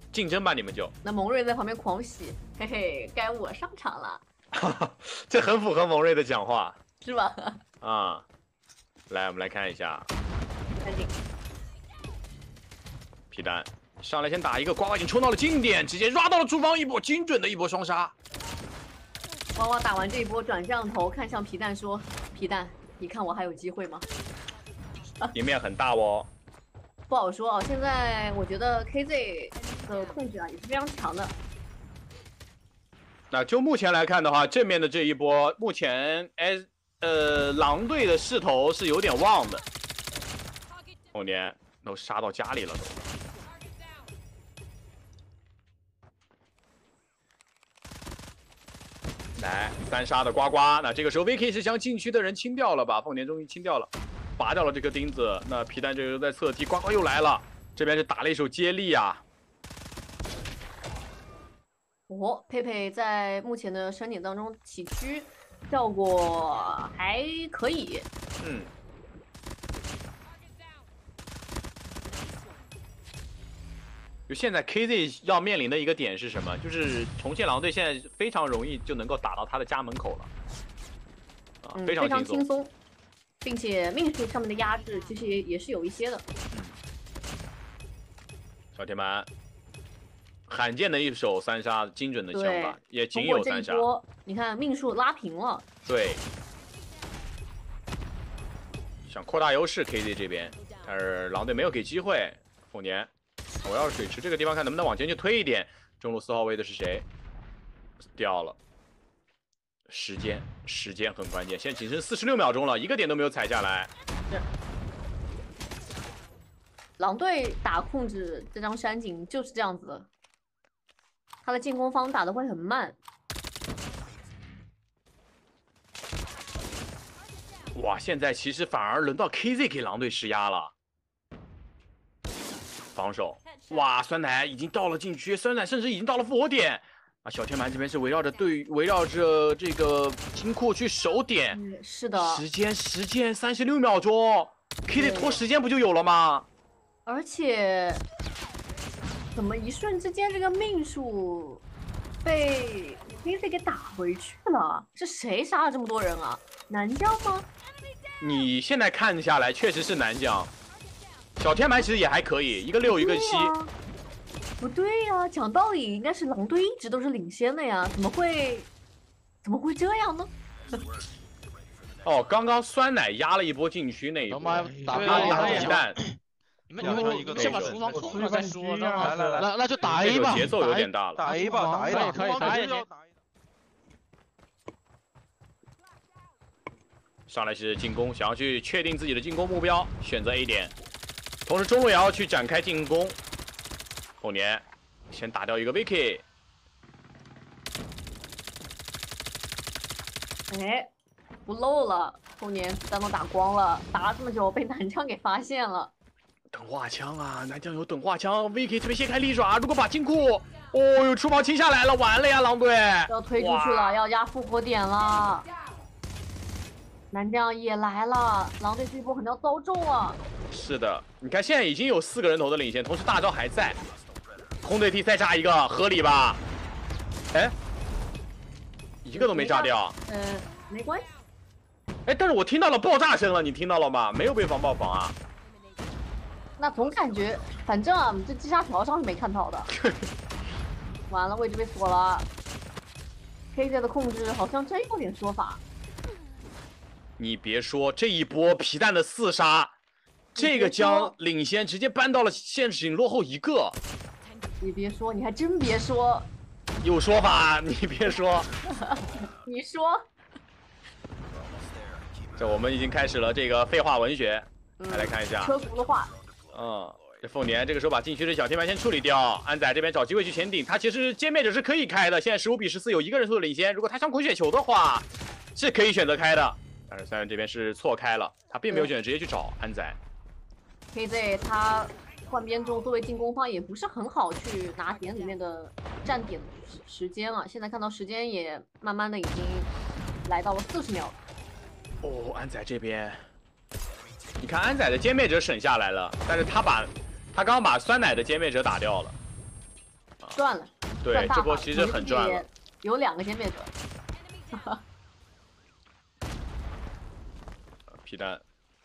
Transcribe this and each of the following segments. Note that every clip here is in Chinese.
竞争吧，你们就。 那蒙瑞在旁边狂喜，嘿嘿，该我上场了， 这很符合蒙瑞的讲话是吧？ 啊。来，我们来看一下赶紧， 皮蛋上来先打一个，呱呱已经冲到了近点，直接抓到了主方一波精准的一波双杀。 娃娃打完这一波转向头，看向皮蛋说：“皮蛋，你看我还有机会吗？” 赢面很大哦。 不好说啊，现在我觉得 KZ 的控制啊也是非常强的。 那就目前来看的话，正面的这一波，目前狼队的势头是有点旺的。后年都杀到家里了都。来3杀的呱呱，那这个时候 Vicky 是将禁区的人清掉了，把凤年终于清掉了，拔掉了这颗钉子。那皮蛋这个在侧踢，呱呱又来了，这边是打了一手接力啊。 哦，佩佩在目前的山点当中起区效果还可以。 嗯。就现在 KZ 要面临的一个点是什么？就是重庆狼队现在非常容易就能够打到他的家门口了，啊，非常轻松， 并且命数上面的压制其实也是有一些的。 小铁蛮，罕见的一手3杀精准的枪法，也仅有3杀。 你看命数拉平了。 对，想扩大优势 KZ 这边，但是狼队没有给机会。凤年。我要是水池这个地方，看能不能往前去推一点。中路4号位的是谁？掉了。时间很关键，现在仅剩46秒钟了，一个点都没有踩下来。 是。狼队打控制这张山井就是这样子的，他的进攻方打的会很慢。 哇，现在其实反而轮到 KZ 给狼队施压了。防守，哇，酸奶已经到了禁区，酸奶甚至已经到了复活点啊！小天蛮这边是围绕着这个金库去守点， 是的。 时间36秒钟 ，KZ 拖时间不就有了吗？ 而且，怎么一瞬之间这个命数被 KZ 给打回去了？是谁杀了这么多人啊？南疆吗？ 你现在看下来，确实是南疆。小天蛮其实也还可以，一个6，一个7。 不对呀，讲道理应该是狼队一直都是领先的呀，怎么会这样呢？ 哦，刚刚酸奶压了一波禁区那一波， 打皮蛋。 你们先把厨房控了再说，来，那就打 A 吧。 节奏有点大了， 打 A 吧， 可以。 上来是进攻，想要去确定自己的进攻目标，选择 A 点。同时中路也要去展开进攻。后年先打掉一个 Vicky。 哎，不漏了，后年子弹都打光了，打了这么久被南疆给发现了。 等化枪啊，南疆有等化枪 ，Vicky 这边先开利爪，如果把金库，哦哟，出毛清下来了，完了呀，狼队要推出去了，要压复活点了。南疆也来了，狼队这一波可能要遭重了。 是的，你看现在已经有4个人头的领先，同时大招还在，空对地再炸一个，合理吧？哎，一个都没炸掉。 没关系。 哎，但是我听到了爆炸声了，你听到了吗？没有被防爆防啊。 那总感觉，反正啊，这击杀条上是没看到的。完了，位置被锁了。KZ 的控制好像真有点说法。 你别说，这一波皮蛋的4杀，这个将领先直接搬到了现实落后1个。 你别说，你还真别说， 有说法，你别说。 你说。 这我们已经开始了这个废话文学，来看一下。 车轱辘话。 这凤年这个时候把禁区的小天蛮先处理掉，安仔这边找机会去前顶，他其实歼灭者是可以开的，现在15比14有1个人数的领先，如果他想滚雪球的话，是可以选择开的。但是3人这边是错开了，他并没有选择直接去找安仔。 KZ 他换边之后，作为进攻方也不是很好去拿点里面的站点时间了。现在看到时间也慢慢的已经来到了40秒。 哦，安仔这边，你看安仔的歼灭者省下来了，但是他刚刚把酸奶的歼灭者打掉了。 赚了。 对，这波其实很赚了。 有2个歼灭者。 皮蛋，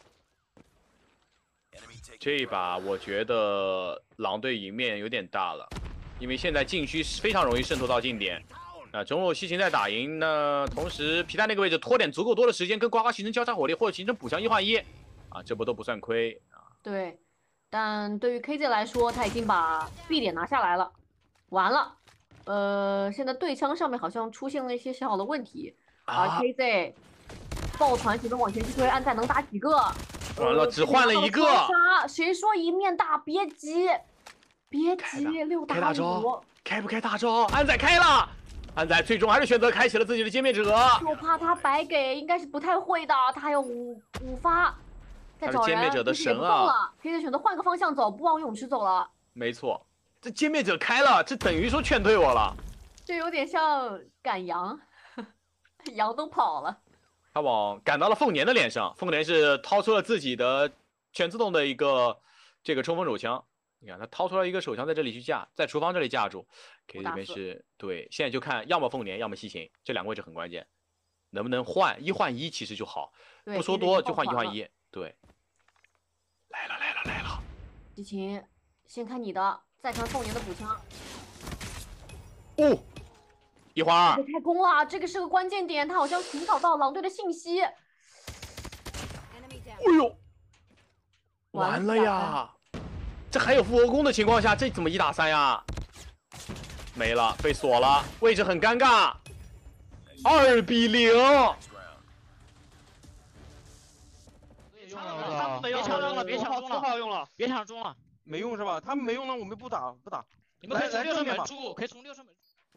这一把我觉得狼队赢面有点大了，因为现在禁区非常容易渗透到近点。中路西芹在打赢，那同时皮蛋那个位置拖点足够多的时间，跟呱呱形成交叉火力或者形成补强1换1，这波都不算亏啊。对， 但对于 KZ 来说，他已经把 B 点拿下来了，完了。现在对枪上面好像出现了一些小小的问题，而 KZ 抱团型的往前去推，安在能打几个？ 完了，只换了一个。 谁说一面打？别急，别急，6打5。 开不开大招？安仔开了。安仔最终还是选择开启了自己的歼灭者， 就怕他白给，应该是不太会的。他还有5发，在找人。 歼灭者的神啊 ！KZ 选择换个方向走，不往泳池走了。 没错，这歼灭者开了，这等于说劝退我了。 这有点像赶羊，羊都跑了。 他赶到了凤年的脸上，凤年是掏出了自己的全自动的一个这个冲锋手枪。你看他掏出来一个手枪，在这里去架，在厨房这里架住。K 这边是对，现在就看要么凤年，要么西芹，这2个位置很关键，能不能换1换1其实就好，不说多就换1换1。对，来了， 西芹，先看你的，再看凤年的补枪。 一会儿开弓了，这个是个关键点，他好像寻找到狼队的信息。哎呦，完了呀！这还有复活弓的情况下，这怎么1打3呀？没了，被锁了，位置很尴尬。2比0。 别抢中了，别抢中了， 4号用了， 别抢中了， 没用是吧？他们没用了，我们不打。 你们可以从6顺门出，可以从6顺门。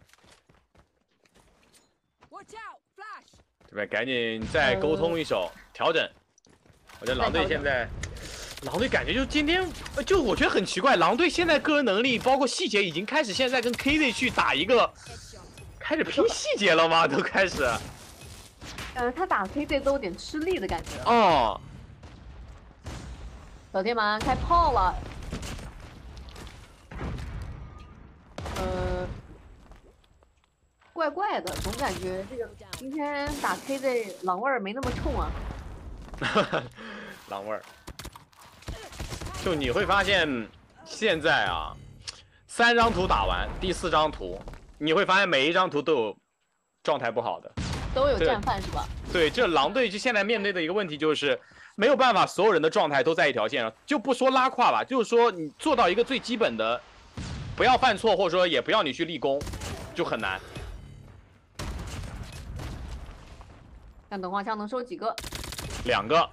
这边赶紧再沟通一手，调整。我觉得狼队现在。狼队感觉就今天，我觉得很奇怪，狼队现在个人能力包括细节已经开始现在跟 KZ 去打一个，开始拼细节了吗？都开始。 他打 KZ 都有点吃力的感觉。 哦。 小天蛮开炮了。怪怪的，总感觉这个今天打 KZ 狼味儿没那么冲啊。 狼味儿。就你会发现，现在3张图打完，第4张图，你会发现每一张图都有状态不好的， 都有战犯是吧？ 对，这狼队就现在面对的一个问题就是没有办法，所有人的状态都在一条线上，就不说拉胯吧，就是说你做到一个最基本的，不要犯错，或者说也不要你去立功，就很难。 看等花枪能收几个 ？2个。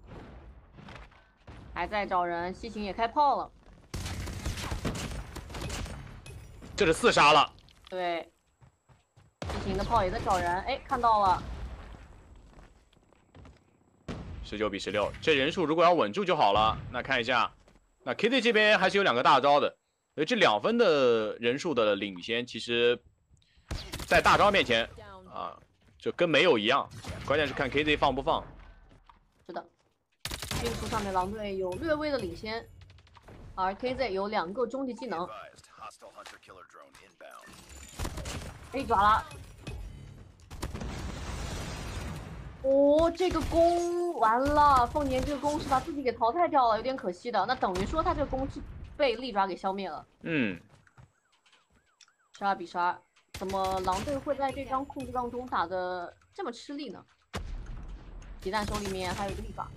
还在找人，西芹也开炮了， 这是4杀了。 对，西芹的炮也在找人，哎，看到了。 19比16，这人数如果要稳住就好了。那看一下，那 KZ 这边还是有2个大招的，所以这2分的人数的领先，其实，在大招面前就跟没有一样。关键是看 KZ 放不放。 是的。运速上面狼队有略微的领先，而 KZ 有2个终极技能。被抓了。这个弓完了，凤年这个弓是把自己给淘汰掉了，有点可惜的。那等于说他这个弓是被利爪给消灭了。12比12，怎么狼队会在这张控制当中打得这么吃力呢？皮蛋手里面还有一个利爪。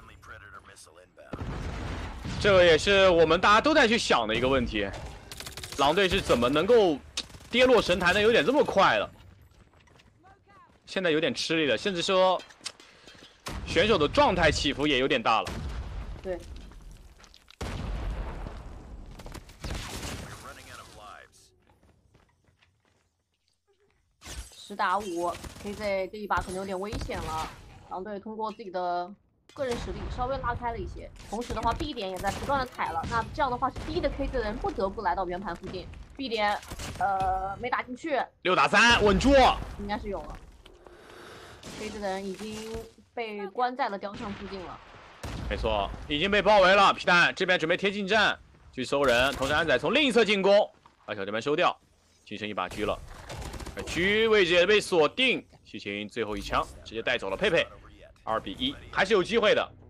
这个也是我们大家都在去想的一个问题，狼队是怎么能够跌落神坛的有点这么快了？现在有点吃力了，甚至说选手的状态起伏也有点大了。 对。10打5，KZ 这一把可能有点危险了。狼队通过自己的个人实力稍微拉开了一些，同时的话 B 点也在不断的踩了，那这样的话是逼的 KZ 的人不得不来到圆盘附近。B 点没打进去 ，6打3稳住， 应该是有了。KZ 的人已经被关在了雕像附近了， 没错，已经被包围了。皮蛋这边准备贴近战去搜人，同时安仔从另一侧进攻， 把小这边收掉，仅剩一把狙了。狙位置也被锁定，西芹最后一枪直接带走了佩佩，2比1，还是有机会的。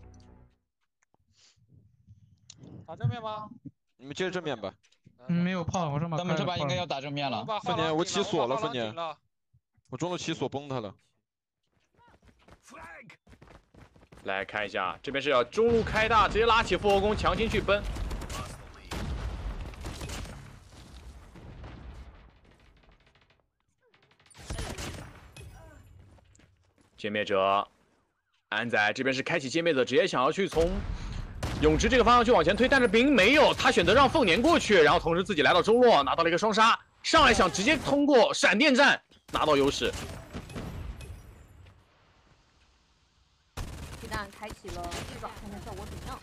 打正面吗？ 你们接着正面吧。 没有炮，我这把。 咱们这把应该要打正面了。 丰年，我起锁了，丰年，我中路起锁崩他了。 来看一下，这边是要中路开大，直接拉起复活弓，强行去奔。歼灭者，安仔这边是开启歼灭者，直接想要去从永之这个方向去往前推，但是并没有，他选择让凤年过去，然后同时自己来到中路，拿到了一个双杀，上来想直接通过闪电战拿到优势。 鸡蛋开启了一爪，看看效果怎么样。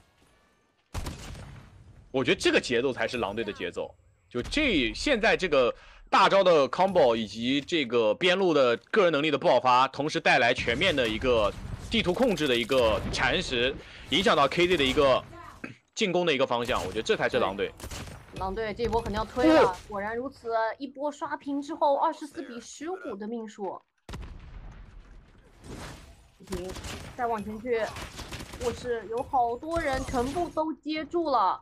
我觉得这个节奏才是狼队的节奏，就现在这个大招的 combo 以及这个边路的个人能力的爆发，同时带来全面的一个地图控制的一个蚕食，影响到 KZ 的一个进攻的一个方向，我觉得这才是狼队。 狼队这一波肯定要推了，果然如此，一波刷屏之后，24比15的命数。停，再往前去，卧室有好多人，全部都接住了。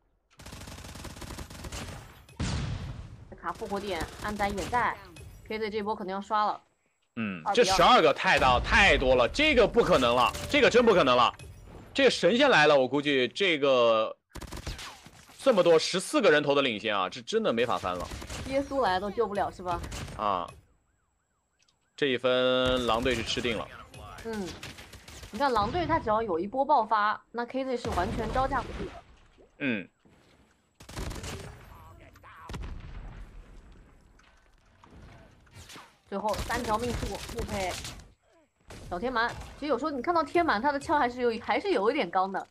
卡复活点，安仔也在 ，KZ 这波肯定要刷了。 这12个太多了，这个不可能了，这个真不可能了。这个神仙来了，我估计这个这么多14个人头的领先啊，这真的没法翻了。 耶稣来都救不了是吧？ 啊，这一分狼队是吃定了。 你看狼队他只要有一波爆发，那 KZ 是完全招架不住的。最后3条命数，穆佩、小天蛮。其实有时候你看到天蛮，他的枪还是有一点刚的。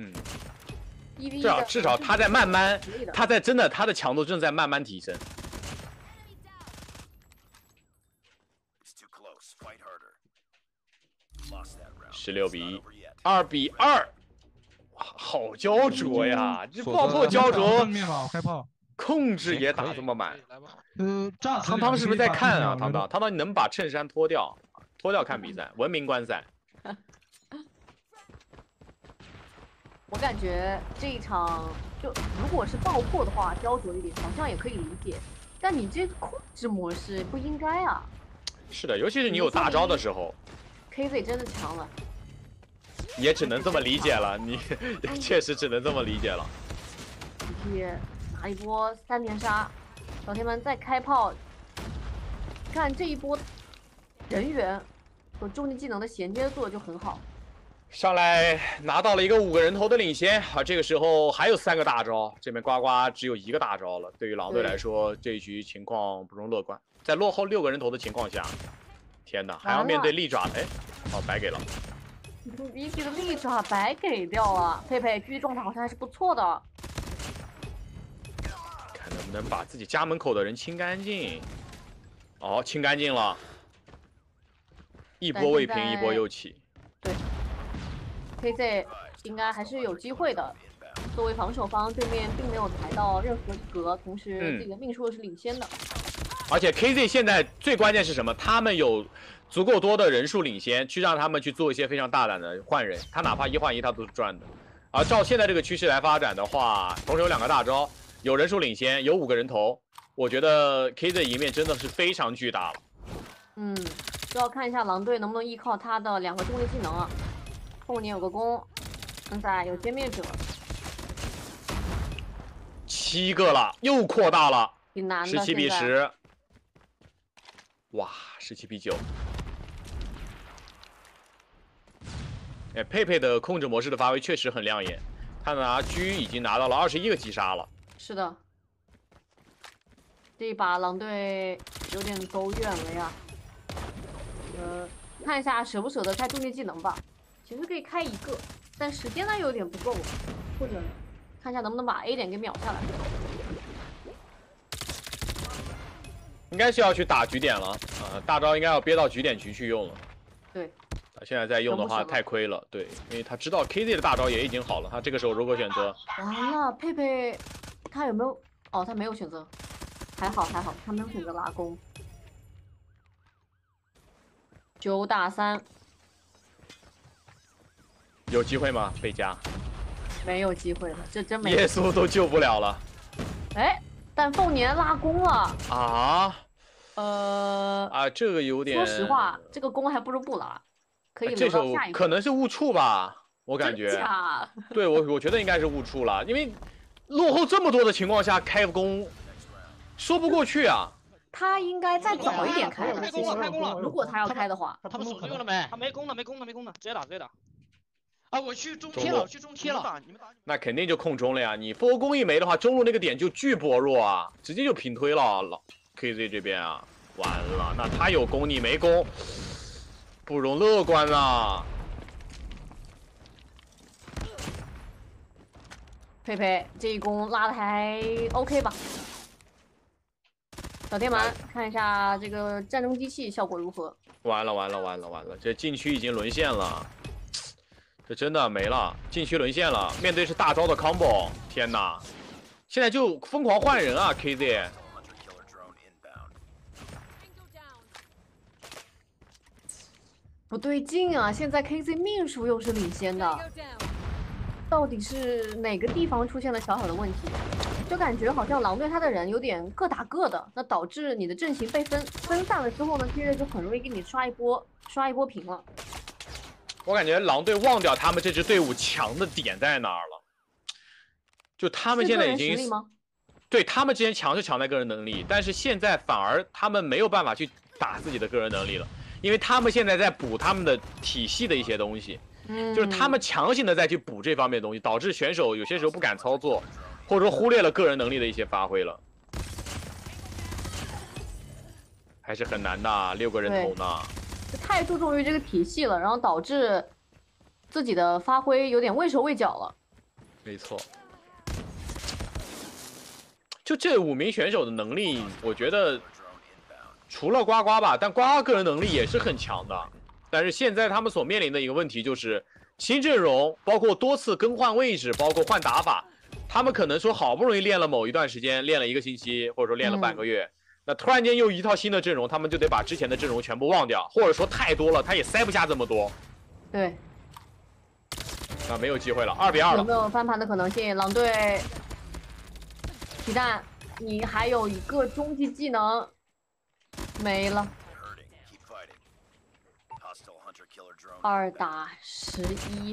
至少他在慢慢，他的强度正在慢慢提升。16比1，2比2，哇，好焦灼呀！这爆破焦灼， 正面吧，我开炮。 控制也打这么满。 汤汤是不是在看啊？汤汤，你能把衬衫脱掉看比赛，文明观赛。 我感觉这一场就如果是爆破的话，焦灼一点好像也可以理解，但你这控制模式不应该啊。 是的，尤其是你有大招的时候。 KZ 真的强了。 也只能这么理解了，你确实只能这么理解了。 拿一波3连杀，小天们再开炮，看这一波人员和重力技能的衔接做的就很好。 上来拿到了一个5个人头的领先，这个时候还有3个大招，这边呱呱只有1个大招了。对于狼队来说，这一局情况不容乐观。在落后6个人头的情况下，天哪，还要面对利爪，白给了。 Vicky 的利爪白给掉了，佩佩狙击状态好像还是不错的。 看能不能把自己家门口的人清干净。清干净了，一波未平，一波又起。 对 ，KZ 应该还是有机会的。作为防守方，对面并没有抬到任何一格，同时自己的命数是领先的。 而且 KZ 现在最关键是什么？他们有足够多的人数领先，去让他们去做一些非常大胆的换人，他哪怕1换1，他都是赚的。而照现在这个趋势来发展的话，同时有2个大招，有人数领先，有5个人头，我觉得 KZ 赢面真的是非常巨大了。 就要看一下狼队能不能依靠他的2个重力技能啊。后面有个弓，现在有歼灭者 ，7个了，又扩大了， 挺难的。 17比10。哇，17比9。佩佩的控制模式的发挥确实很亮眼，他拿狙已经拿到了21个击杀了。 是的，这一把狼队有点走远了呀。看一下舍不舍得开重力技能吧，其实可以开1个，但时间呢有点不够，或者看一下能不能把 A 点给秒下来。 应该是要去打局点了大招应该要憋到局点局去用了。 对， 他现在再用的话太亏了，对，因为他知道 KZ 的大招也已经好了，他这个时候如果选择， 完了，佩佩他有没有哦，他没有选择，还好，他没有选择拉弓。9打3， 有机会吗？贝加， 没有机会了，这真没。 耶稣都救不了了。 哎，但凤年拉弓了。 啊？这个有点。 说实话，这个弓还不如不拉，可以留到下一个。 可能是误触吧，我感觉。 真假？ 对，我觉得应该是误触了，因为落后这么多的情况下开弓，说不过去啊。 他应该再早一点开。 开弓了。 如果他要开的话， 他们手用了没？ 他没弓了，直接打。 啊，我去中贴了， 那肯定就控中了呀！你复活弓一没的话，中路那个点就巨薄弱啊，直接就平推了。KZ 这边啊，完了，那他有弓你没弓，不容乐观啊。 佩佩这一弓拉的还 OK 吧？小天蛮，看一下这个战争机器效果如何？ 完了，这禁区已经沦陷了，这真的没了，禁区沦陷了。面对是大招的 combo， 天哪！现在就疯狂换人啊 ，KZ。 不对劲啊！现在 KZ 命数又是领先的，到底是哪个地方出现了小小的问题？就感觉好像狼队他的人有点各打各的，那导致你的阵型被分散了之后呢 ，KZ 就很容易给你刷一波平了。 我感觉狼队忘掉他们这支队伍强的点在哪儿了，就他们现在已经对他们之前强是强在个人能力，但是现在反而他们没有办法去打自己的个人能力了。因为他们现在在补他们的体系的一些东西，就是他们强行的再去补这方面的东西，导致选手有些时候不敢操作，或者说忽略了个人能力的一些发挥了，还是很难的，6个人头呢。 太注重于这个体系了，然后导致自己的发挥有点畏手畏脚了。 没错，就这5名选手的能力，我觉得。除了呱呱吧，但呱呱个人能力也是很强的。但是现在他们所面临的一个问题就是新阵容，包括多次更换位置，包括换打法，他们可能说好不容易练了某一段时间，练了1个星期，或者说练了半个月，那突然间又一套新的阵容，他们就得把之前的阵容全部忘掉，或者说太多了，他也塞不下这么多。 对， 那没有机会了，2比2了。 有没有翻盘的可能性？狼队，皮蛋，你还有一个终极技能。没了，2打11，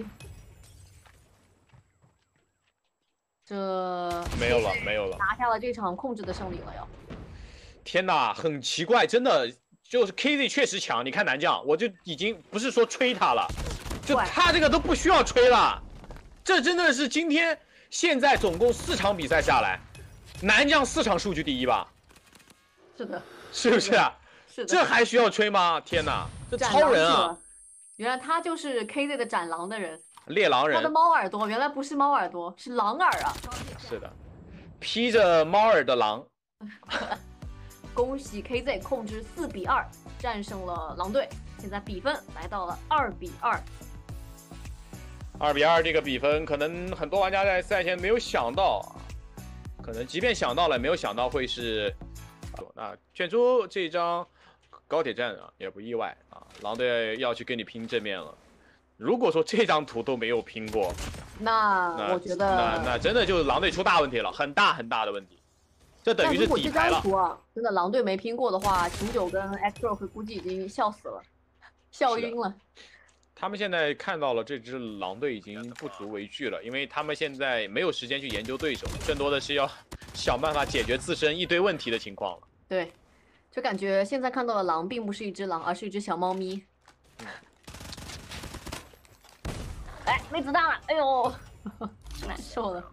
这没有了， 拿下了这场控制的胜利了要。 天哪，很奇怪，真的就是 KZ 确实强。你看南将，我就已经不是说吹他了，就他这个都不需要吹了，这真的是今天现在总共4场比赛下来，南将4场数据第1吧？ 是的。 是不是啊？ 是的， 这还需要吹吗？天哪，这超人啊！ 原来他就是 KZ 的斩狼的人， 猎狼人。 他的猫耳朵原来不是猫耳朵，是狼耳啊！ 是的，披着猫耳的狼。 恭喜 KZ 控制4比2战胜了狼队，现在比分来到了2比2。 2比2这个比分，可能很多玩家在赛前没有想到，可能即便想到了，没有想到会是。那卷珠这一张高铁站啊，也不意外啊。狼队要去跟你拼正面了。如果说这张图都没有拼过， 那我觉得那真的就是狼队出大问题了，很大的问题。这等于是底牌了。 如果这张图啊，真的狼队没拼过的话，秦九跟 X-Rock 估计已经笑死了，笑晕了。 他们现在看到了这支狼队已经不足为惧了，因为他们现在没有时间去研究对手，更多的是要想办法解决自身一堆问题的情况了。 对，就感觉现在看到的狼并不是一只狼，而是一只小猫咪。哎，没子弹了，哎呦，难受了。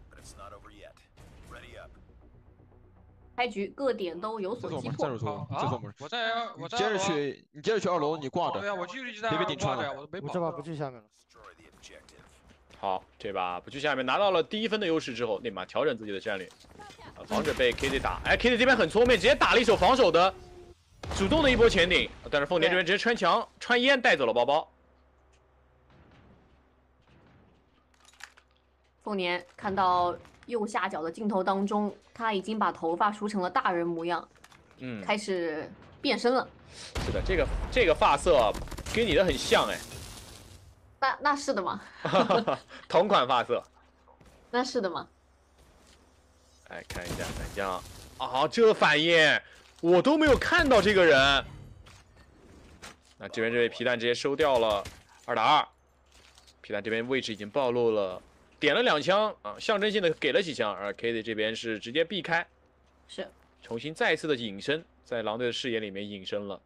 开局各点都有所击破。 这是我们。 我在。 你接着去2楼，你挂着。 对啊，我继续在别顶穿了。 我这把不去下面了。 好，这把不去下面拿到了第1分的优势之后，立马调整自己的战略，防止被 KZ 打。哎 ，KZ 这边很聪明，直接打了一手防守的，主动的一波前顶，但是凤年这边直接穿墙穿烟带走了包包。 凤年看到右下角的镜头当中，他已经把头发梳成了大人模样， 嗯， 开始变身了。 是的，这个发色跟你的很像哎。 那是的吗？ 同款发色。 那是的吗？ 来看一下伞将啊，这反应我都没有看到这个人。那这边这位皮蛋直接收掉了2打2，皮蛋这边位置已经暴露了，点了2枪啊，象征性的给了几枪，而 KZ 这边是直接避开， 是重新再次的隐身，在狼队的视野里面隐身了。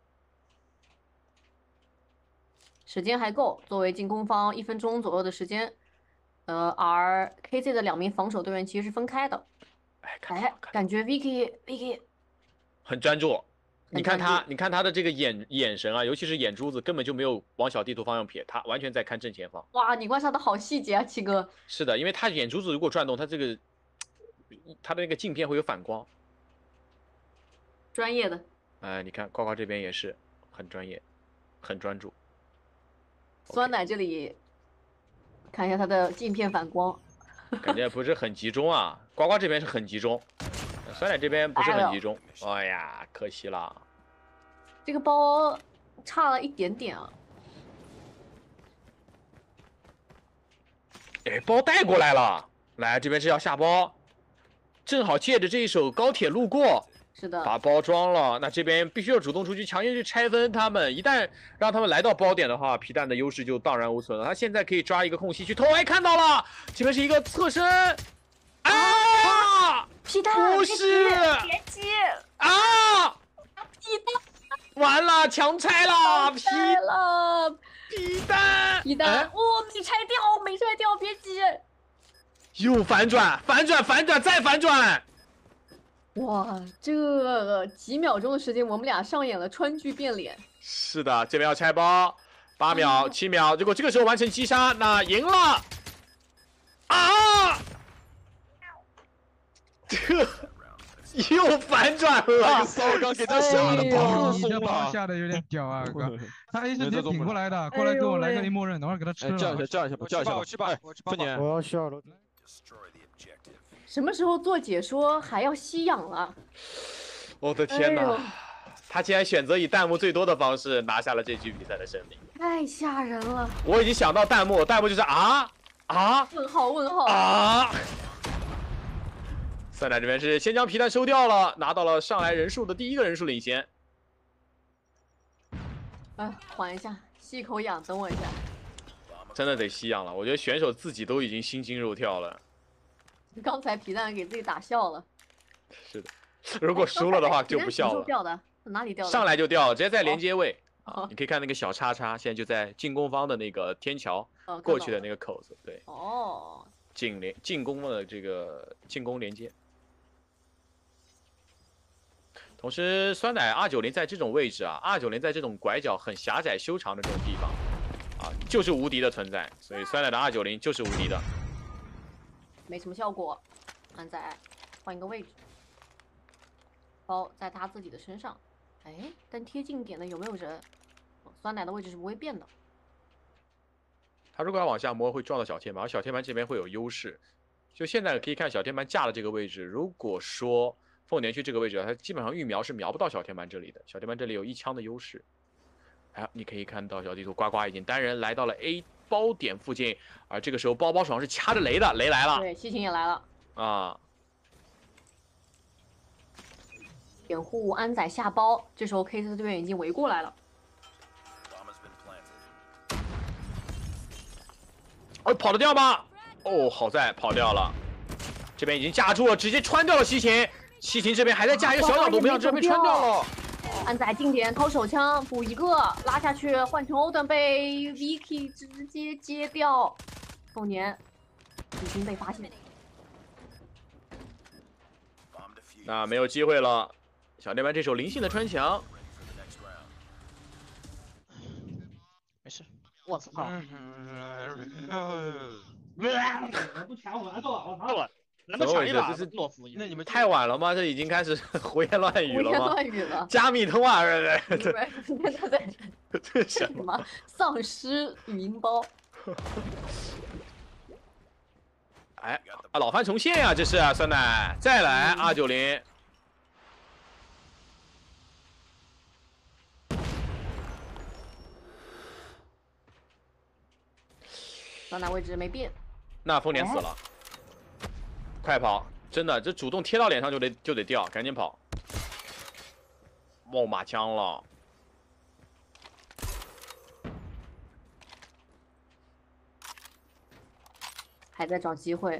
时间还够，作为进攻方1分钟左右的时间，而 KZ 的2名防守队员其实是分开的。 哎， 感觉 Vicky 很专注。 很你看他， 专注你看他的这个眼神啊，尤其是眼珠子，根本就没有往小地图方向撇，他完全在看正前方。 哇，你观察的好细节啊，七哥。 是的，因为他眼珠子如果转动，他的那个镜片会有反光。 专业的。 你看呱呱这边也是很专业，很专注。 酸奶这里看一下他的镜片反光， 感觉不是很集中啊。呱呱这边是很集中，酸奶这边不是很集中。哎呀，可惜了。 这个包差了一点点啊。 哎，包带过来了，来这边是要下包，正好借着这一手高铁路过。 是的， 把包装了，那这边必须要主动出去，强行去拆分他们。一旦让他们来到包点的话，皮蛋的优势就荡然无存了。他现在可以抓一个空隙去偷，哎，看到了，这边是一个侧身，啊， 皮蛋不是， 别急啊， 皮蛋完了，强拆了，皮蛋， 没拆掉，别急， 又反转，再反转。 哇，这几秒钟的时间，我们俩上演了川剧变脸。 是的，这边要拆包，8秒、7秒，如果这个时候完成击杀，那赢了。啊！这又反转了， 骚刚给他吓得跑你这包下的有点屌啊，哥！他 A 是直接顶过来的，过来给我来个一默认，等会儿给他吃了。 叫一下吧， 我去吧， 凤年， 我要下了。 什么时候做解说还要吸氧了？ 我的天哪！他竟然选择以弹幕最多的方式拿下了这局比赛的胜利， 太吓人了！ 我已经想到弹幕就是啊， 问号啊！酸奶这边是先将皮蛋收掉了，拿到了上来人数的第1个人数领先。 缓一下，吸一口氧，等我一下。 真的得吸氧了，我觉得选手自己都已经心惊肉跳了。 刚才皮蛋给自己打笑了。 是的，如果输了的话就不笑了。 掉的哪里掉的？ 上来就掉了，直接在连接位。你可以看那个小叉叉，现在就在进攻方的那个天桥过去的那个口子。对。 哦。 进攻的这个进攻连接。同时，酸奶 R90在这种位置啊，R90在这种拐角很狭窄修长的这种地方啊，就是无敌的存在。所以酸奶的 R90就是无敌的。 没什么效果，安仔换一个位置，包在他自己的身上，哎，但贴近点的有没有人？酸奶的位置是不会变的。 他如果要往下摸，会撞到小天盘，而小天盘这边会有优势。就现在可以看小天盘架的这个位置，如果说凤年去这个位置，他基本上预瞄是瞄不到小天盘这里的。小天盘这里有1枪的优势。哎，你可以看到小地图呱呱已经单人来到了 A 包点附近，而这个时候包手上是掐着雷的，雷来了。 对，西芹也来了。 啊！ 掩护安仔下包，这时候 KZ 的队员已经围过来了。 哦，跑得掉吗？哦，好在跑掉了。这边已经架住了，直接穿掉了西芹。西芹这边还在架一个小角度，没想这边被穿掉了。 安仔近点掏手枪补一个，拉下去换成欧顿，被 Vicky 直接接掉。凤年已经被发现。 那没有机会了。小电盘这手灵性的穿墙。 没事，我操！ 不抢我了， 难道抢一把？ 这是诺夫？ 那你们太晚了吗？这已经开始胡言乱语了吗？ 胡言乱语了。 加密通话是不是？ 对，这是什么？丧尸语音包。 哎，老番重现呀，这是酸奶，再来R90。 酸奶位置没变。 那丰年死了，快跑！真的，这主动贴到脸上就得掉，赶紧跑！冒马枪了。 还在找机会。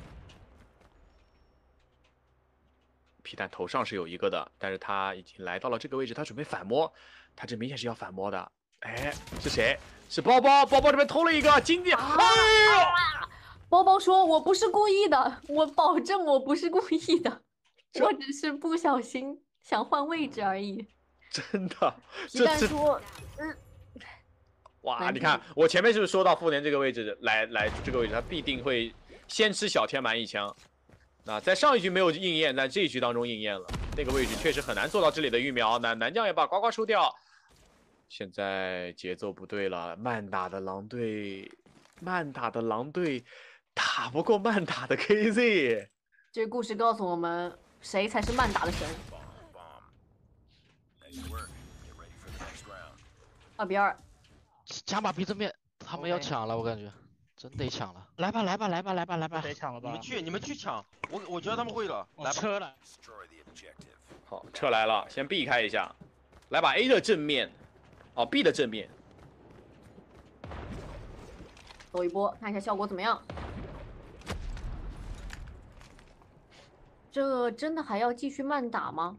皮蛋头上是有一个的，但是他已经来到了这个位置，他准备反摸，他这明显是要反摸的。哎，是谁？是包包，包包这边偷了一个经典。哎呦！ 包包说：“我不是故意的，我保证我不是故意的，我只是不小心想换位置而已。” 真的？ 皮蛋说：“ 哇，你看我前面是不是说到复联这个位置来这个位置，他必定会先吃小天蛮一枪。那在上一局没有应验，但这一局当中应验了。那个位置确实很难做到这里的预瞄。那南将也把呱呱收掉。现在节奏不对了，慢打的狼队打不过慢打的 KZ。 这个故事告诉我们，谁才是慢打的神？2比2。 抢把 B 正面，他们要抢了，我感觉真得抢了。来吧， 得抢了吧？ 你们去抢，我觉得他们会了。来撤了。 好，撤来了，先避开一下，来把 A 的正面，哦 B 的正面， 走一波，看一下效果怎么样。这真的还要继续慢打吗？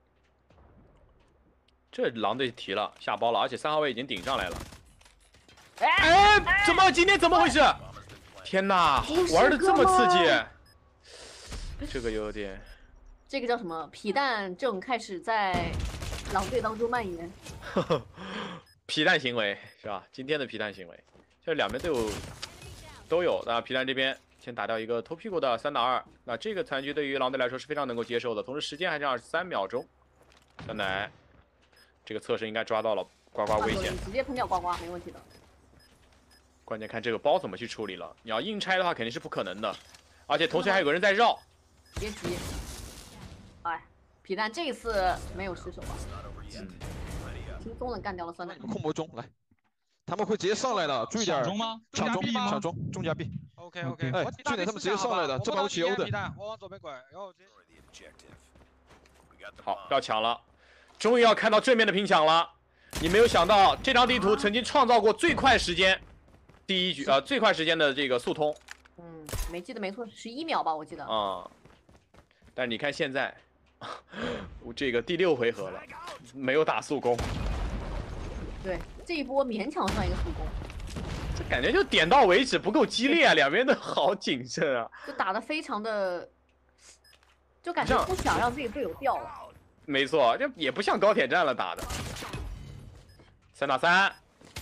这狼队提了，下包了，而且3号位已经顶上来了。哎，今天怎么回事？天哪，玩的这么刺激，这个有点。 这个叫什么？皮蛋正开始在狼队当中蔓延。 皮蛋行为是吧？今天的皮蛋行为，这两边队友都有。那皮蛋这边先打掉一个偷屁股的3打2，那这个残局对于狼队来说是非常能够接受的，同时时间还剩23秒钟。酸奶。 这个侧身应该抓到了呱呱危险， 直接喷掉呱呱没问题的。 关键看这个包怎么去处理了。你要硬拆的话肯定是不可能的，而且同时还有个人在绕。 别急，哎，皮蛋这一次没有失手啊，轻松的干掉了酸奶。 控波中来，他们会直接上来的，注意点。 抢中吗？ 抢中，中加 B。 OK。 哎，重点他们直接上来的，这把有起欧的。 我往左边拐，然后直接。 好，要抢了。 终于要看到正面的拼抢了！你没有想到这张地图曾经创造过最快时间，第一局最快时间的这个速通。 没记得没错，11秒吧，我记得。 但是你看现在，这个第6回合了，没有打速攻。 对，这一波勉强算一个速攻。 这感觉就点到为止，不够激烈啊，两边都好谨慎啊。 就打得非常的，就感觉不想让自己队友掉了。 没错，这也不像高铁站了打的。3打3，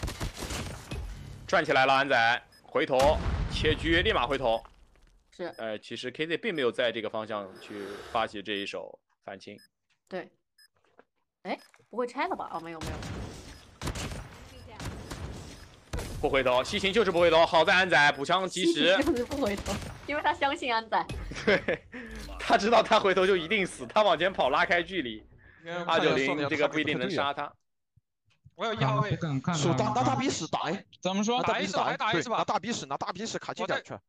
转起来了，安仔回头切狙，立马回头。 是。 其实 KZ 并没有在这个方向去发起这一手反清。 对。哎，不会拆了吧？哦，没有。 不回头，西芹就是不回头。好在安仔补枪及时。 就是不回头，因为他相信安仔。 对。他知道他回头就一定死，他往前跑拉开距离，290这个不一定能杀他。 我有1号位， 手拿大鼻屎打哎， 怎么说？ 打一次还打一次吧， 拿大鼻屎卡近点去。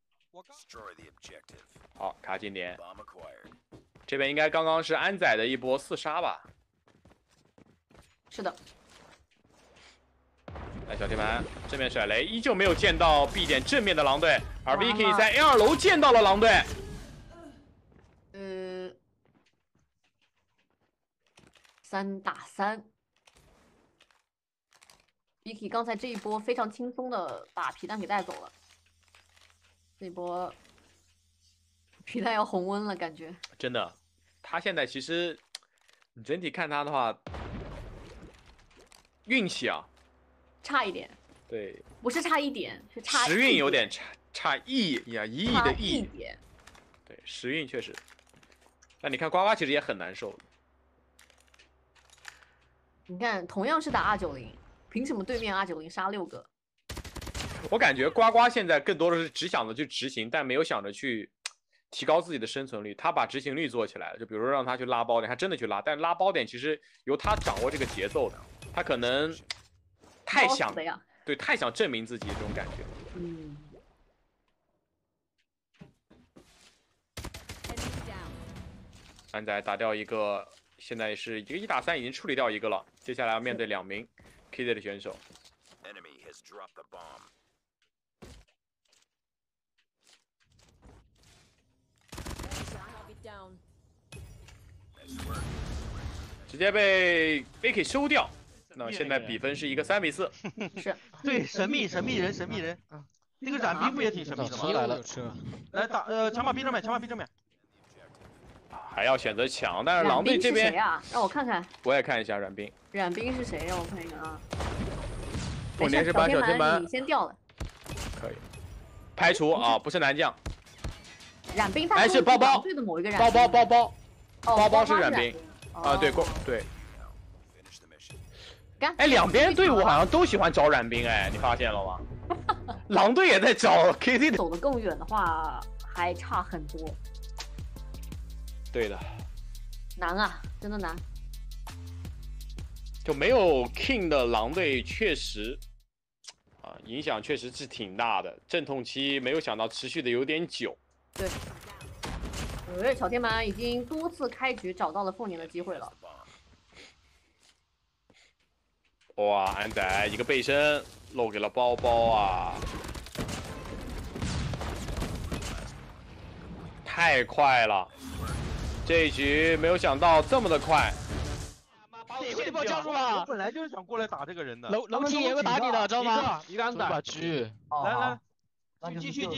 好，卡近点。这边应该刚刚是安仔的一波4杀吧？ 是的。 来，小天蛮正面甩雷，依旧没有见到 B 点正面的狼队，而 Vicky 在 A2 楼见到了狼队。 3打3 ，Vicky 刚才这一波非常轻松的把皮蛋给带走了。这一波皮蛋要红温了，感觉。 真的，他现在其实你整体看他的话，运气啊， 差一点。 对， 不是差一点，是差时运有点差1亿呀，1亿的亿。对，时运确实。但你看呱呱其实也很难受。 你看，同样是打R90，凭什么对面R90杀6个？ 我感觉呱呱现在更多的是只想着去执行，但没有想着去提高自己的生存率。他把执行力做起来了，就比如说让他去拉包点，他真的去拉，但是拉包点其实由他掌握这个节奏的，他可能太想对太想证明自己这种感觉。 嗯。 安仔打掉一个，现在是一个1打3，已经处理掉一个了。接下来要面对2名 KZ 的选手。直接被 Vicky 收掉。那现在比分是一个3比4。 是。 对，神秘人啊，那个冉冰不也挺神秘的吗？ 来了， 来打强马 B 正面，强马 B 正面。 还要选择抢，但是狼队这边谁啊？让我看看。 我也看一下冉冰。 冉冰是谁？让我看一看啊。 凤年是把小天门你先掉了。 可以。排除啊，不是男将。 冉冰他还是包包队的某一个冉。 包包是冉冰。啊，对，对。哎，两边队伍好像都喜欢找冉冰，哎，你发现了吗？狼队也在找 KZ 走得更远的话，还差很多。 对的， 难啊，真的难。 就没有 King 的狼队确实，影响确实是挺大的。阵痛期没有想到持续的有点久。 对，小天蛮已经多次开局找到了凤年的机会了。 哇，安仔一个背身漏给了包包啊！太快了。这一局没有想到这么的快， 把这波叫住了。 我本来就是想过来打这个人的。 楼梯也会打你的，知道吗？ 一个安打狙。 来，继续。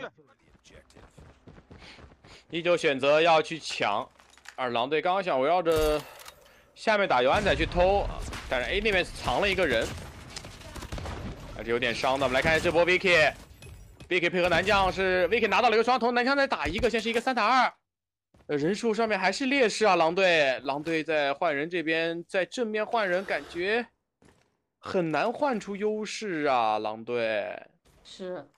依旧选择要去抢，而狼队刚刚想围绕着下面打由安仔去偷，但是 A 那边藏了一个人，还是有点伤的。我们来看这波 Vicky 配合男将是 Vicky 拿到了一个双头，男将再打一个，现在是一个3打2。人数上面还是劣势啊，狼队在换人这边，在正面换人，感觉很难换出优势啊，狼队是。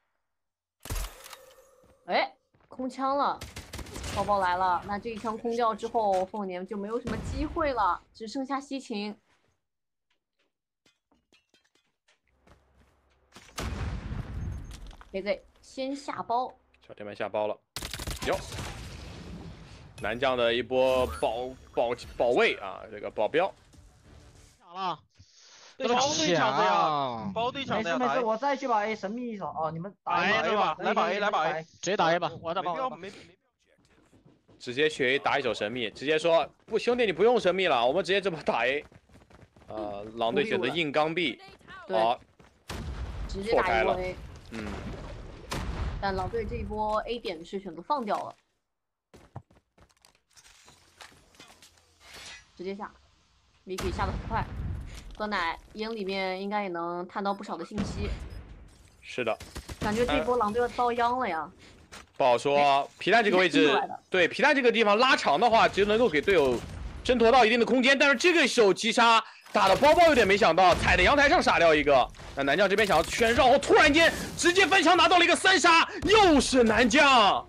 哎，空枪了，包包来了，那这一枪空掉之后，凤年就没有什么机会了，只剩下西芹。KZ先下包， 小天蛮下包了，哟。男将的一波保卫啊，这个保镖抢了， 对包队抢的呀，包队抢的呀。 没事，我再去把 A 神秘一手哦，你们打 A 吧，来把 A， 直接打 A 吧，我再把直接去 A 打一手神秘，直接说不，兄弟你不用神秘了，我们直接这么打 A。狼队选择硬刚 B， 好， 直接打一波 A。 嗯， 但狼队这一波 A 点是选择放掉了。直接下 ，Vicky 下的很快，喝奶烟里面应该也能探到不少的信息。 是的， 感觉这波狼队要遭殃了呀。 不好说，皮蛋这个位置，对皮蛋这个地方拉长的话，只能够给队友挣脱到一定的空间，但是这个手击杀打的包包有点没想到，踩在阳台上杀掉一个。那男将这边想要圈绕后，突然间直接翻墙拿到了一个3杀，又是男将。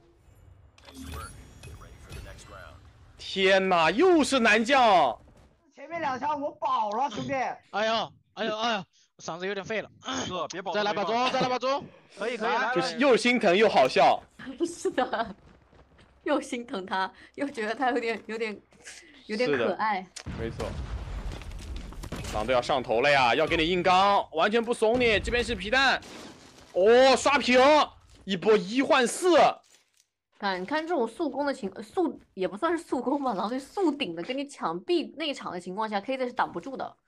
天哪，又是男将！ 前面2枪我保了，兄弟！ 哎呦，嗓子有点废了。 哥，别保！ 再来把中， 可以， 就是又心疼又好笑。 是的，又心疼他，又觉得他有点可爱。 没错，狼队要上头了呀，要给你硬刚，完全不怂你。这边是皮蛋，哦，刷屏，一波1换4。 看这种速攻的速也不算是速攻吧，狼队速顶的跟你抢 B 内场的情况下 ，KZ 是挡不住的。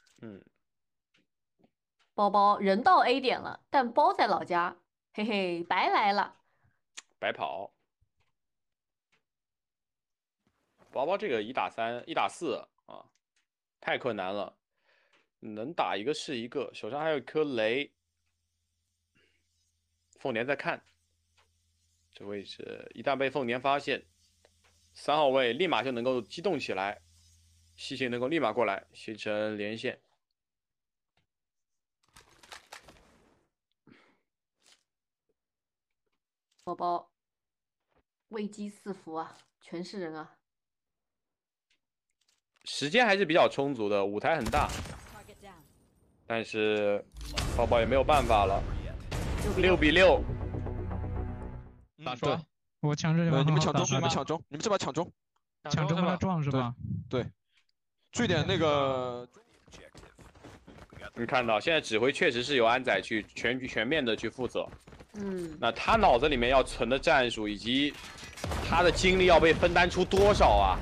包包人到 A 点了，但包在老家，嘿嘿，白来了， 白跑。包包这个1打3、1打4啊，太困难了，能打一个是一个，手上还有一颗雷。凤年在看。这位置一旦被凤年发现，3号位立马就能够机动起来，西芹能够立马过来形成连线。 宝宝危机四伏啊，全是人啊。 时间还是比较充足的，舞台很大，但是宝宝也没有办法了。6比6， 打出来。 我抢这你们抢中，你们抢中，你们这把抢中， 抢中要撞是吧？ 对，注意点那个。 你看到现在指挥确实是由安仔去全面的去负责。那他脑子里面要存的战术以及他的精力要被分担出多少啊？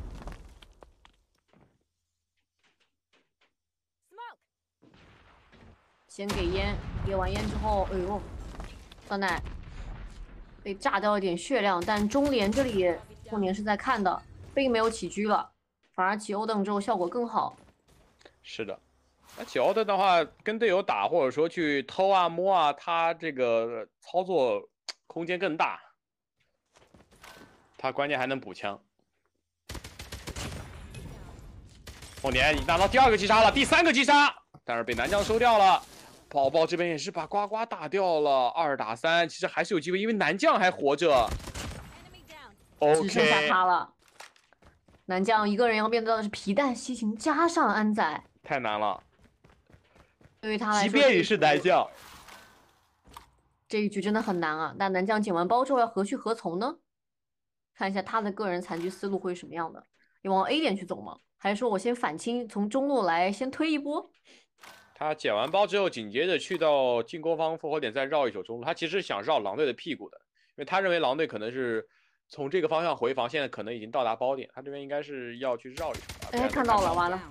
先给烟，给完烟之后，哎呦，酸奶被炸掉一点血量，但中连这里凤年是在看的，并没有起狙了，反而起欧登之后效果更好。 是的。那起奥登的话，跟队友打或者说去偷啊摸啊，他这个操作空间更大。他关键还能补枪。凤年已拿到第2个击杀了，第3个击杀，但是被南将收掉了。宝宝这边也是把呱呱打掉了，2打3，其实还是有机会，因为南将还活着。 只剩下他了。南将一个人要面对的是皮蛋西芹加上安仔， 太难了。 对于他来说， 即便你是南将， 这一局真的很难啊。但南将捡完包之后要何去何从呢？看一下他的个人残局思路会是什么样的？你往 A 点去走吗？还是说我先反清，从中路来先推一波？ 他捡完包之后，紧接着去到进攻方复活点再绕一手中路。他其实想绕狼队的屁股的，因为他认为狼队可能是从这个方向回防，现在可能已经到达包点，他这边应该是要去绕一手。 哎，看到了，完了。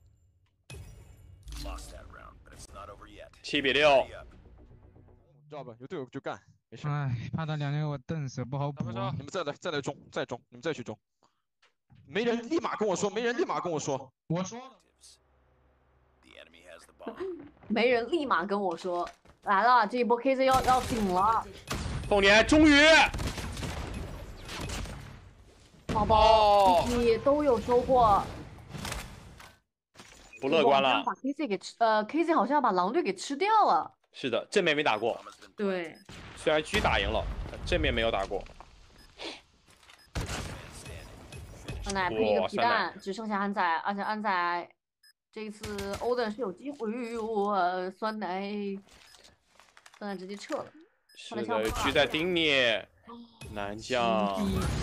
7比6， 知道吧？有队友就干，没事。 哎，怕他2连给我瞪死，不好补。 你们再来中，你们再去中。没人立马跟我说，没人立马跟我说。 我说了。 没人立马跟我说，来了，这一波 KZ 要顶了。 凤年终于， 宝宝一批都有收获。 不乐观了。 把 KZ 给KZ 好像要把狼队给吃掉了。 是的，正面没打过。 对。 虽然狙打赢了，正面没有打过。 酸奶配一个皮蛋，只剩下安仔，而且安仔这一次欧登是有机会。哎呦，酸奶直接撤了。 是的，狙在盯你，南将。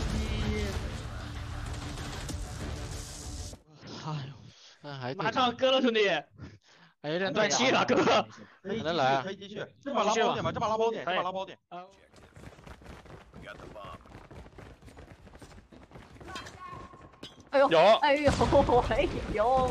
哎呦。马上割了，兄弟！哎，有点断气了，哥。 可以来，可以继续。这把拉包点吧，这把拉包点。 哎呦！ 有！ 哎呦！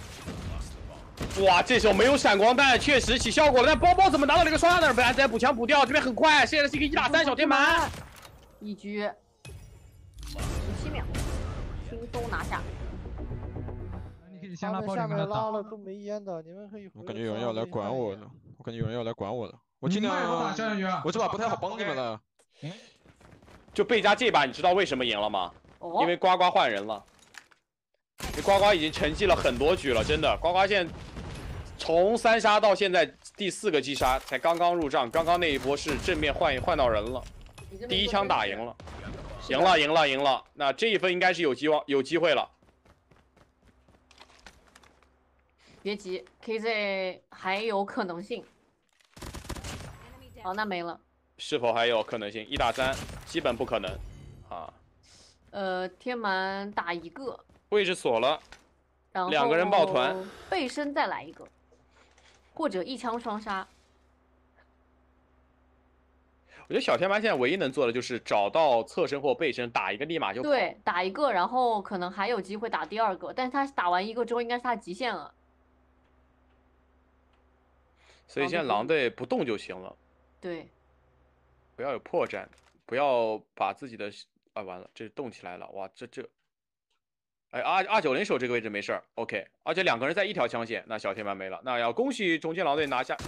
哇，这手没有闪光弹，确实起效果了。但包包怎么拿到了一个双杀呢？被安仔补枪补掉，这边很快。现在是一个1打3小天满， 一局17秒，轻松拿下。 他们下面拉了都没烟的，你们可以。 我感觉有人要来管我了，我尽量，我这把不太好帮你们了。 就贝加这把，你知道为什么赢了吗？因为呱呱换人了。呱呱已经沉寂了很多局了，真的。呱呱现在从3杀到现在第4个击杀，才刚刚入账。刚刚那一波是正面换到人了，第1枪打赢了，赢了。那这一分应该是有机会了。 别急 ，KZ 还有可能性。好，那没了。 是否还有可能性？1打3，基本不可能啊。 天蛮打1个， 位置锁了， 然后 2个人抱团， 背身再来1个，或者1枪双杀。 我觉得小天蛮现在唯一能做的就是找到侧身或背身，打1个立马就跑。 对，打1个，然后可能还有机会打第2个，但是他打完1个之后，应该是他极限了。 所以现在狼队不动就行了。 对， 不要有破绽，不要把自己的完了，这动起来了，哇，这，哎，R90手这个位置没事儿 ，OK， 而且2个人在一条枪线，那小天蛮没了，那要恭喜重庆狼队拿下。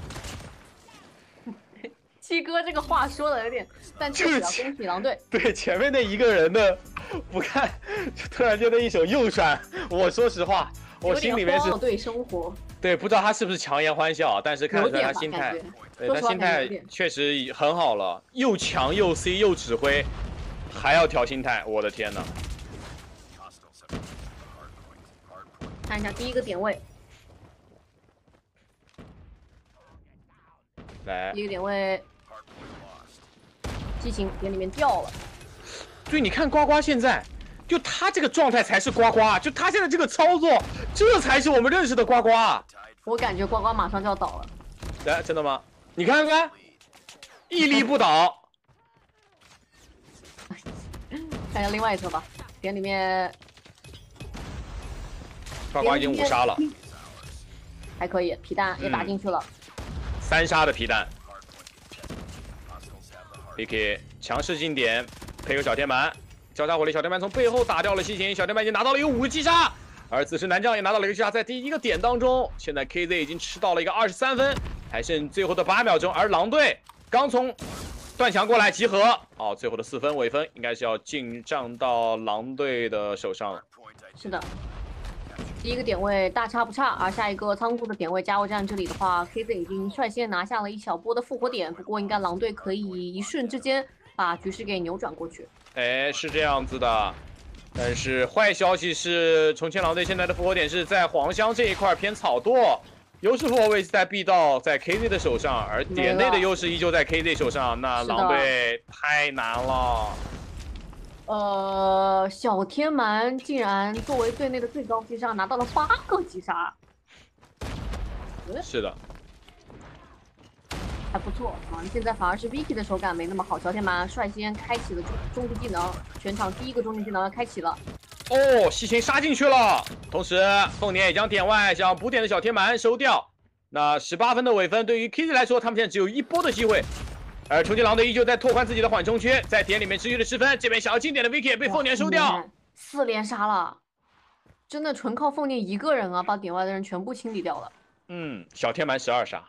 七哥这个话说的有点，但确实要恭喜狼队。 对，前面那1个人的不看，突然间的一手右转，我说实话，我心里面是对生活。 对，不知道他是不是强颜欢笑，但是看得出来他心态，对他心态确实很好了，又强又 C 又指挥，还要调心态，我的天呐！ 看一下第一个点位， 来， 第一个点位，激情点里面掉了。 对，你看呱呱现在。就他这个状态才是呱呱，就他现在这个操作，这才是我们认识的呱呱。 我感觉呱呱马上就要倒了。 来，真的吗？你看看，屹立不倒。 看一下另外一侧吧，点里面， 呱呱已经5杀了， 还可以，皮蛋也打进去了。 3杀的皮蛋 ，BK 强势进点，配合小天蛮。交叉火力，小天蛮从背后打掉了西芹，小天蛮已经拿到了一个5个击杀，而此时南将也拿到了一个击杀，在第一个点当中，现在 KZ 已经吃到了一个23分，还剩最后的8秒钟，而狼队刚从断墙过来集合，哦，最后的4分尾分应该是要进账到狼队的手上了。 是的，第一个点位大差不差，而下一个仓库的点位加油站这里的话 ，KZ 已经率先拿下了一小波的复活点，不过应该狼队可以一瞬之间把局势给扭转过去。 哎，是这样子的，但是坏消息是，重庆狼队现在的复活点是在黄香这一块偏草垛，优势复活位置在 B 道，在 KZ 的手上，而点内的优势依旧在 KZ 手上，那狼队太难了。 小天蛮竟然作为队内的最高击杀拿到了8个击杀， 是的。 还不错啊，现在反而是 Vicky 的手感没那么好。小天蛮率先开启了终极技能，全场第一个终极技能开启了。 哦，西芹杀进去了，同时凤年也将点外将补点的小天蛮收掉。那18分的尾分对于 KZ 来说，他们现在只有1波的机会。而重庆狼队依旧在拓宽自己的缓冲区，在点里面持续的失分。这边想要进点的 Vicky 也被凤年收掉 ，4连杀了，真的纯靠凤年一个人啊，把点外的人全部清理掉了。 小天蛮12杀。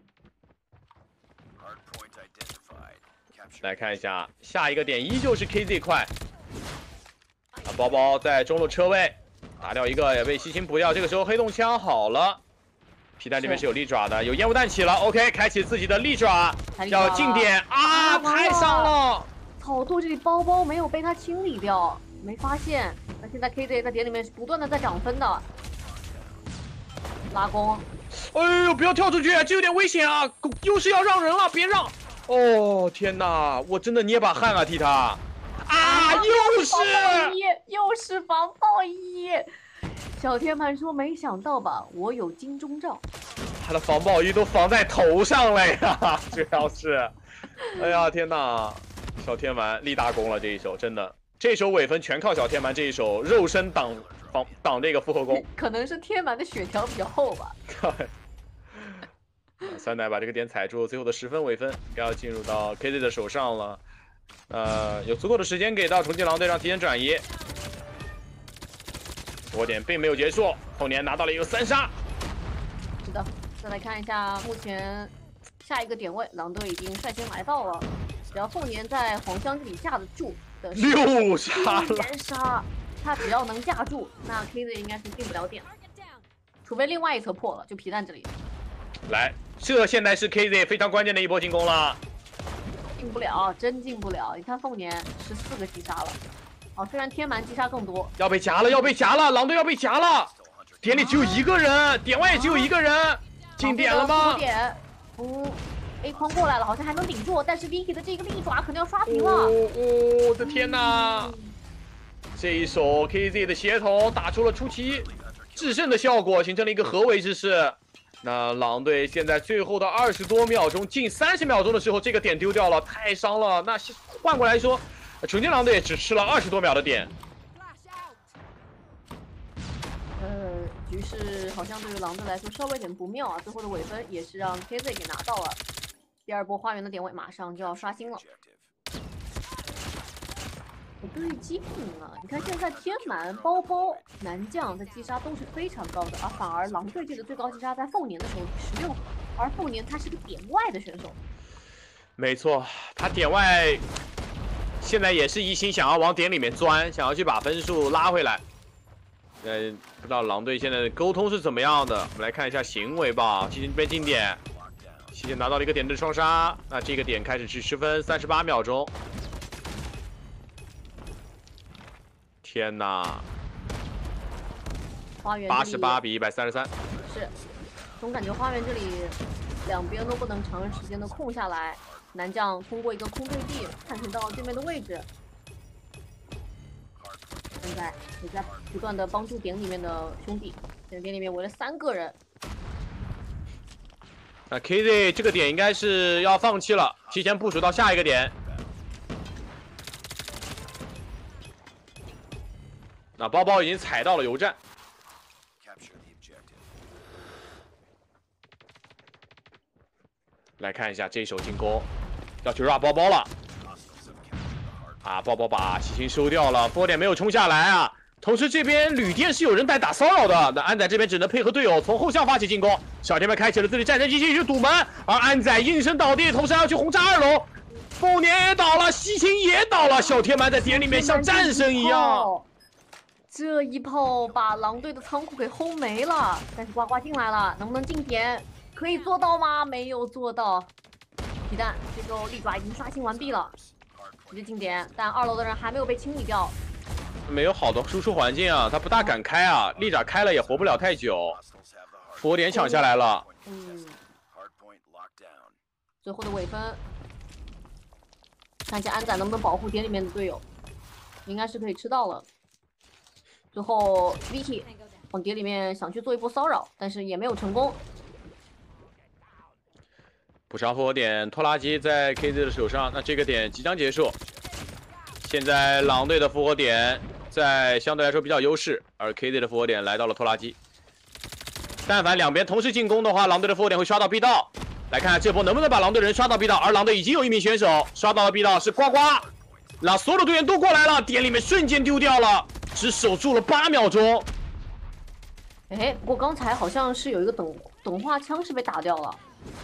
来看一下下一个点，依旧是 KZ 快。包包在中路车位打掉一个，也被西芹补掉。这个时候黑洞枪好了，皮蛋这边是有利爪的，有烟雾弹起了。OK， 开启自己的利爪，要进点啊！太伤了。 草垛这里包包没有被他清理掉，没发现。那现在 KZ 在点里面是不断的在涨分的，拉弓。 哎呦，不要跳出去，这有点危险啊！优势要让人了，别让。哦天哪，我真的捏把汗啊，替他。啊！ 又是防爆衣。小天蛮说：“没想到吧，我有金钟罩。” 他的防爆衣都防在头上了呀，主要是。哎呀天哪，小天蛮立大功了，这一手真的，这一手尾分全靠小天蛮这一手肉身挡这个复合攻。 可能是天蛮的血条比较厚吧。 3奶把这个点踩住，最后的10分尾分该要进入到 KZ 的手上了。有足够的时间给到重庆狼队让提前转移。复活点并没有结束，凤年拿到了一个3杀。 是的，再来看一下目前下一个点位，狼队已经率先来到了。只要凤年在黄香这里架得住的 6杀了， 连杀，他只要能架住，那 KZ 应该是进不了点，除非另外一侧破了，就皮蛋这里。 来，这现在是 KZ 非常关键的一波进攻了。 进不了，真进不了。你看凤年14个击杀了，哦，虽然天蛮击杀更多， 要被夹了，要被夹了，狼队要被夹了。点里只有1个人，点外也只有1个人，进点了吗？ 点，A 框过来了，好像还能顶住，但是 Vicky 的这个利爪可能要刷屏了。 我的天哪！这一手 KZ 的协同打出了出奇制胜的效果，形成了一个合围之势。那狼队现在最后的20多秒钟，近30秒钟的时候，这个点丢掉了，太伤了。那换过来说，重庆狼队也只吃了20多秒的点。 局势好像对于狼队来说稍微有点不妙啊。最后的尾分也是让 KZ 给拿到了。第2波花园的点位马上就要刷新了。对击平了，你看现在天蛮、包包、南将的击杀都是非常高的，而反而狼队这个最高击杀在凤年的手里16，而凤年他是个点外的选手。 没错，他点外现在也是一心想要往点里面钻，想要去把分数拉回来。 不知道狼队现在的沟通是怎么样的？我们来看一下行为吧。西线这边进点，西线拿到了一个点的双杀，那这个点开始计时分38秒钟。天哪！ 花园 88比133。 是，总感觉花园这里两边都不能长时间的控下来。男将通过一个空对地探寻到对面的位置，现在也在不断的帮助点里面的兄弟。现在点里面围了3个人。 那 KZ 这个点应该是要放弃了，提前部署到下一个点。那包包已经踩到了油站。来看一下这一手进攻，要去 run 包包了。啊，包包把西星收掉了，波点没有冲下来啊。同时这边旅店是有人在打骚扰的，那安仔这边只能配合队友从后向发起进攻。小天们开启了自己战争机器去堵门，而安仔应声倒地，同时还要去轰炸2楼。凤年也倒了，西星也倒了，小天们在点里面像战神一样。 这一炮把狼队的仓库给轰没了，但是呱呱进来了，能不能进点？可以做到吗？没有做到。皮蛋这时候利爪已经刷新完毕了，直接进点，但2楼的人还没有被清理掉。 没有好的输出环境啊，他不大敢开啊，利爪开了也活不了太久。佛点抢下来了。 最后的尾分，看一下安仔能不能保护点里面的队友，应该是可以吃到了。最后 Vicky 往点里面想去做一波骚扰，但是也没有成功。 补偿复活点拖拉机在 KZ 的手上，那这个点即将结束。现在狼队的复活点在相对来说比较优势，而 KZ 的复活点来到了拖拉机。但凡两边同时进攻的话，狼队的复活点会刷到 B 道。来看看这波能不能把狼队人刷到 B 道，而狼队已经有1名选手刷到了 B 道，是呱呱。那所有的队员都过来了，点里面瞬间丢掉了，只守住了8秒钟。 哎，不过刚才好像是有一个等化枪是被打掉了。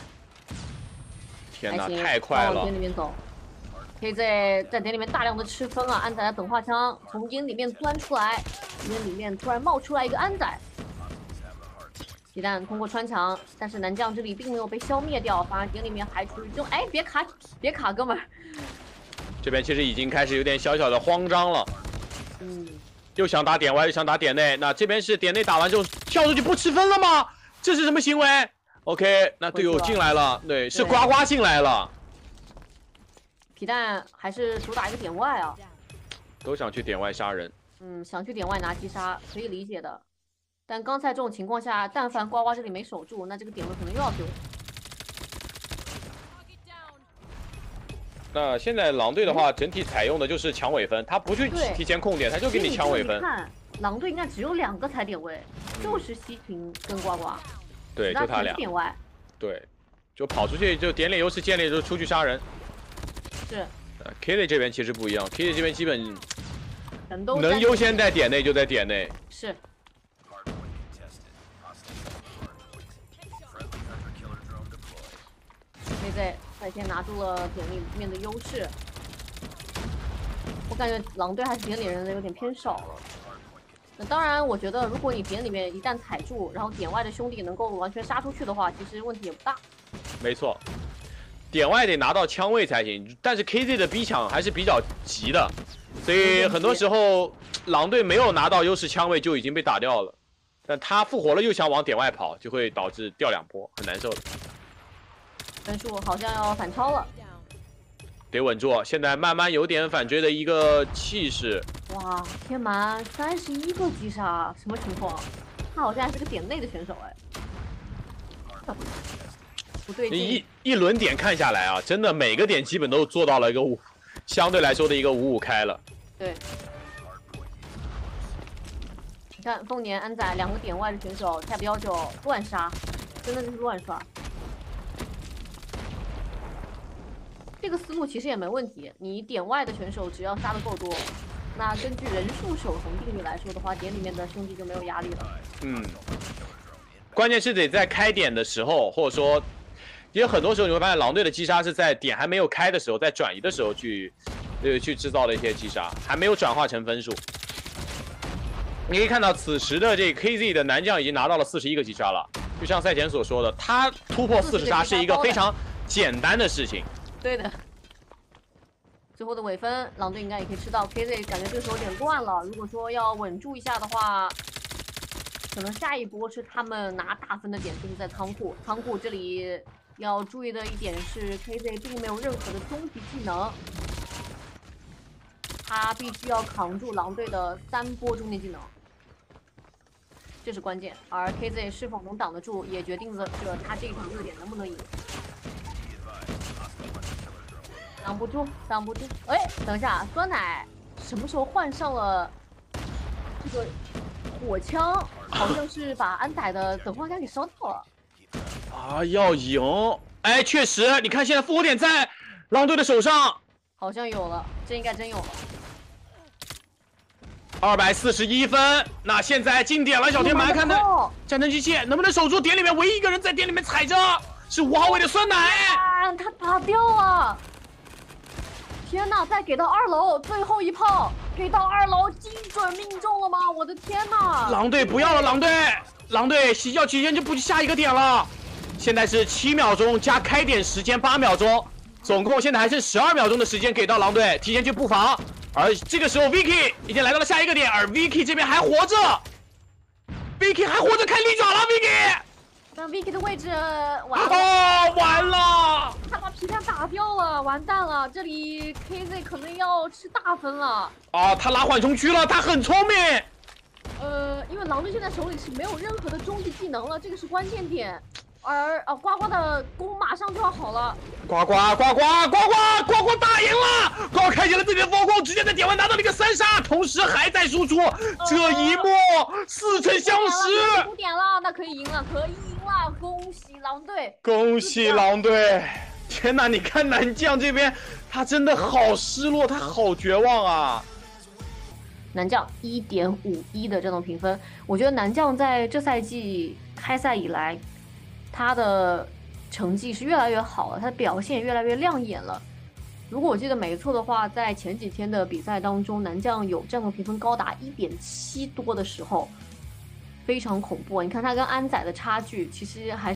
天哪，太快了！ 往点里面走，KZ 在点里面大量的吃分啊！安仔的等化枪从烟里面钻出来，烟里面突然冒出来一个安仔，鸡蛋通过穿墙，但是男将这里并没有被消灭掉，反而点里面还处于这种，哎，别卡，别卡，哥们儿！ 这边其实已经开始有点小小的慌张了，又想打点外，又想打点内，那这边是点内打完之后跳出去不吃分了吗？这是什么行为？OK， 那队友进来了，对，是呱呱进来了。 皮蛋还是主打一个点外啊， 都想去点外杀人。 想去点外拿击杀，可以理解的。但刚才这种情况下，但凡呱呱这里没守住，那这个点位可能又要丢。 那现在狼队的话，整体采用的就是抢尾分，他不去提前控点，他就给你抢尾分。 你看，狼队应该只有2个踩点位，就是西芹跟呱呱。 对，就他俩。 点外。 对，就跑出去就点脸优势建立，就出去杀人。 是。 KZ 这边其实不一样 ，KZ 这边基本能优先在点内就在点内。 是。KZ 在先拿住了点里面的优势，我感觉狼队还是点里人的有点偏少了。那当然，我觉得如果你点里面一旦踩住，然后点外的兄弟能够完全杀出去的话，其实问题也不大。 没错，点外得拿到枪位才行，但是 KZ 的逼抢还是比较急的，所以很多时候狼队没有拿到优势枪位就已经被打掉了。但他复活了又想往点外跑，就会导致掉2波，很难受的。 分数好像要反超了。 得稳住，现在慢慢有点反追的一个气势。 哇，天蛮31个击杀，什么情况？他好像还是个点内的选手哎。不对劲。 一轮点看下来啊，真的每个点基本都做到了一个相对来说的一个5-5开了。 对。你看凤年、安仔2个点外的选手，Tab 19乱杀，真的就是乱刷。这个思路其实也没问题，你点外的选手只要杀的够多，那根据人数守恒定律来说的话，点里面的兄弟就没有压力了。 关键是得在开点的时候，或者说，因为很多时候你会发现狼队的击杀是在点还没有开的时候，在转移的时候去制造的一些击杀，还没有转化成分数。 你可以看到，此时的这个 KZ 的男将已经拿到了41个击杀了。就像赛前所说的，他突破40杀是一个非常简单的事情。 对的。最后的尾分，狼队应该也可以吃到。KZ 感觉这个时候有点乱了，如果说要稳住一下的话，可能下一波是他们拿大分的点，就是在仓库。仓库这里要注意的一点是 ，KZ 并没有任何的终极技能。 他必须要扛住狼队的3波终极技能，这是关键。而 KZ 是否能挡得住，也决定着他这一场热点能不能赢。挡不住，挡不住。哎，等一下，酸奶什么时候换上了这个火枪？好像是把安仔的等化杆给烧掉了。 啊，要赢！哎，确实，你看现在复活点在狼队的手上。 好像有了，这应该真有了。 241分，那现在进点了，小天蛮看的战争机器能不能守住点里面唯一一个人在点里面踩着，是5号位的酸奶。 啊，他打掉了！天哪，再给到2楼，最后一炮给到2楼，精准命中了吗？我的天哪！ 狼队不要了，狼队洗脚期间就不去下一个点了。现在是7秒钟加开点时间8秒钟。 总共现在还剩12秒钟的时间给到狼队，提前去布防。而这个时候 Vicky 已经来到了下一个点，而 Vicky 这边还活着 ，Vicky 还活着，开利爪了 Vicky。 那 Vicky 的位置完了， 哦，完了！ 他把皮蛋打掉了，完蛋了！这里 KZ 可能要吃大分了。 啊，他拉缓冲区了，他很聪明。 因为狼队现在手里是没有任何的终极技能了，这个是关键点。 而呱呱的弓马上就要好了， 呱呱打赢了，呱开启了自己的风控，直接在点位拿到了一个3杀，同时还在输出，这一幕似曾相识。 5点了，那可以赢了，可以赢了，恭喜狼队！ 恭喜狼队！天哪，你看南将这边，他真的好失落，他好绝望啊！ 南将1.51的这种评分，我觉得南将在这赛季开赛以来。 他的成绩是越来越好了，他的表现也越来越亮眼了。如果我记得没错的话，在前几天的比赛当中，南将有战斗评分高达1.7多的时候，非常恐怖。你看他跟安仔的差距，其实还。